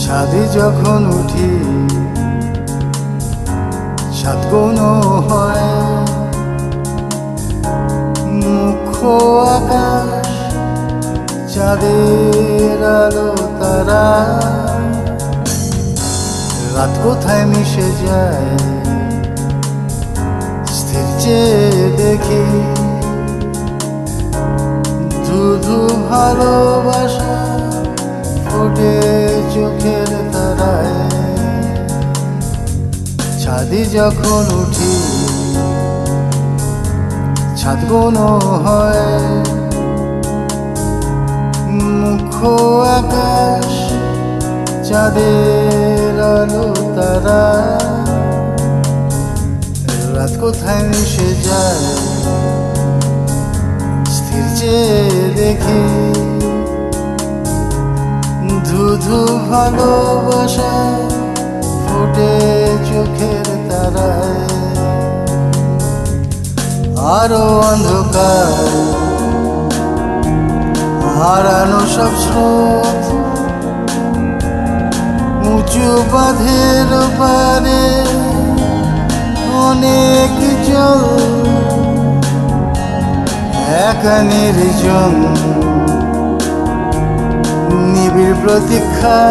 ছাদে যখন উঠি ছাদ কোনো হয় মুখ্য আকাশ চাঁদের আলো তারা রাত কোথায় মিশে যায় স্থির চেয়ে দেখি ধুধু ভালোবাসা ফোটে চোখের তারায় ছাদে যখন উঠি ছাদ কোনো হয় মুখ্য আকাশ চাঁদের আলো তারা রাত কোথায় মিশে যায় স্থির চেয়ে দেখি ধুধু ভালোবাসা ফোটে চোখের তারায় আরো অন্ধকার হারানো সব স্রোত উঁচু বাঁধের পারে অনেক জল একা নির্জন নিবিড় প্রতীক্ষা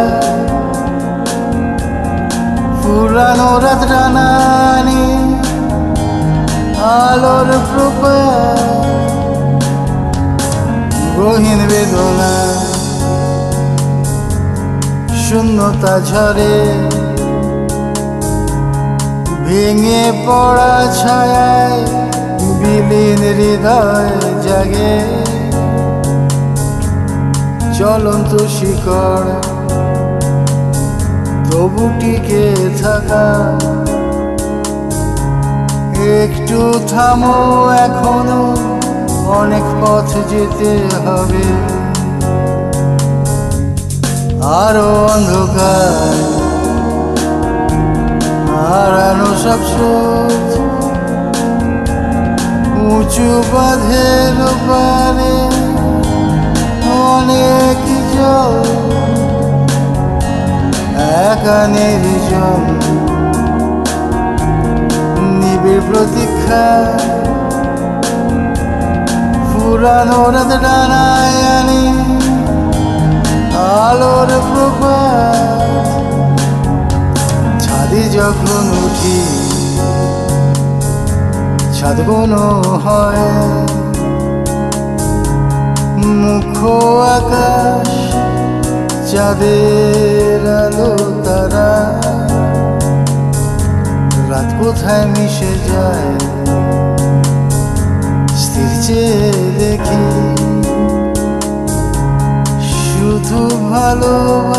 পুরানো রাত রানানি আলোর প্রপাত গহীন বেদনা শূন্যতা ঝরে ভেঙে পড়া ছায়ায় বিলীন হৃদয় জাগে চলন্ত শিকড় তবু টিকে থাকা একটু থামো এখনো অনেক পথ যেতে হবে আরো অন্ধকার হারানো সব স্রোত উঁচু বাঁধের পারে অনেক জল একা নির্জন নিবিড় প্রতীক্ষা পুরানো রাত ডানায় আনি আলোর প্রপাত ছাদে যখন উঠি ছাদ কোনো হয় মুখ্য আকাশ চাঁদের আলো তারা রাত কোথায় মিশে যায় স্থির চেয়ে দেখি শুধু ভালোবাসা